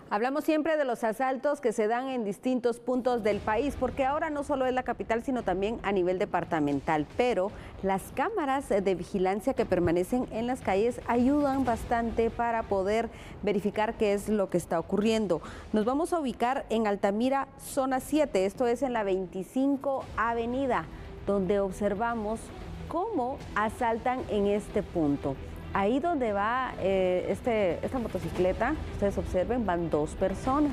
Hablamos siempre de los asaltos que se dan en distintos puntos del país, porque ahora no solo es la capital, sino también a nivel departamental. Pero las cámaras de vigilancia que permanecen en las calles ayudan bastante para poder verificar qué es lo que está ocurriendo. Nos vamos a ubicar en Altamira, zona 7, esto es en la 25 Avenida, donde observamos cómo asaltan en este punto. Ahí donde va esta motocicleta, ustedes observen, van dos personas.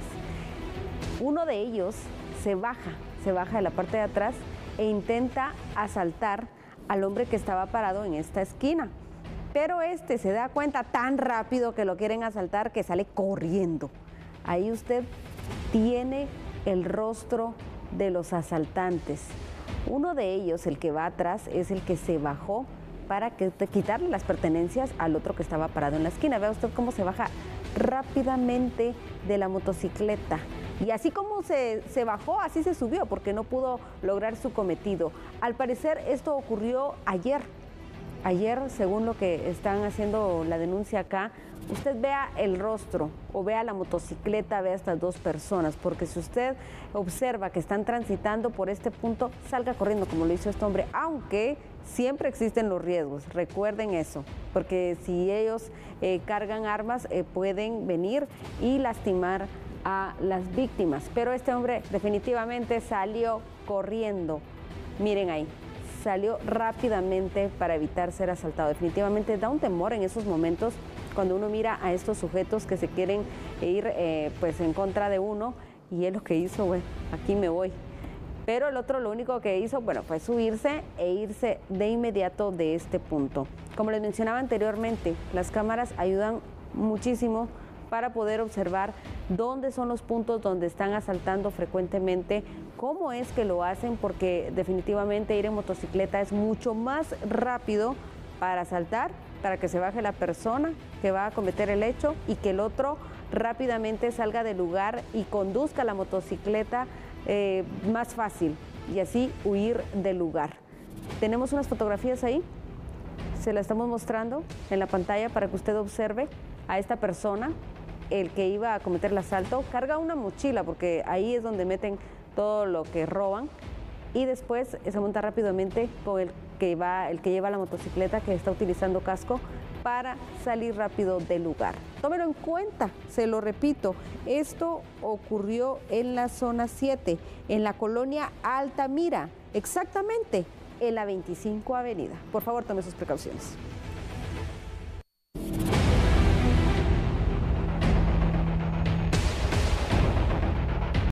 Uno de ellos se baja de la parte de atrás e intenta asaltar al hombre que estaba parado en esta esquina. Pero este se da cuenta tan rápido que lo quieren asaltar que sale corriendo. Ahí usted tiene el rostro de los asaltantes. Uno de ellos, el que va atrás, es el que se bajó para quitarle las pertenencias al otro que estaba parado en la esquina. Vea usted cómo se baja rápidamente de la motocicleta. Y así como se bajó, así se subió, porque no pudo lograr su cometido. Al parecer esto ocurrió ayer. Ayer, según lo que están haciendo la denuncia acá, usted vea el rostro o vea la motocicleta, vea estas dos personas, porque si usted observa que están transitando por este punto, salga corriendo como lo hizo este hombre, aunque siempre existen los riesgos, recuerden eso, porque si ellos cargan armas, pueden venir y lastimar a las víctimas. Pero este hombre definitivamente salió corriendo, miren ahí. Salió rápidamente para evitar ser asaltado. Definitivamente da un temor en esos momentos cuando uno mira a estos sujetos que se quieren ir pues en contra de uno, y él lo que hizo, bueno, aquí me voy. Pero el otro lo único que hizo, bueno, fue subirse e irse de inmediato de este punto. Como les mencionaba anteriormente, las cámaras ayudan muchísimo para poder observar dónde son los puntos donde están asaltando frecuentemente, cómo es que lo hacen, porque definitivamente ir en motocicleta es mucho más rápido para asaltar, para que se baje la persona que va a cometer el hecho y que el otro rápidamente salga del lugar y conduzca la motocicleta más fácil y así huir del lugar. Tenemos unas fotografías ahí, se las estamos mostrando en la pantalla para que usted observe a esta persona. El que iba a cometer el asalto carga una mochila, porque ahí es donde meten todo lo que roban, y después se monta rápidamente con el que lleva la motocicleta, que está utilizando casco, para salir rápido del lugar. Tómelo en cuenta, se lo repito, esto ocurrió en la zona 7, en la colonia Altamira, exactamente en la 25 Avenida. Por favor, tome sus precauciones.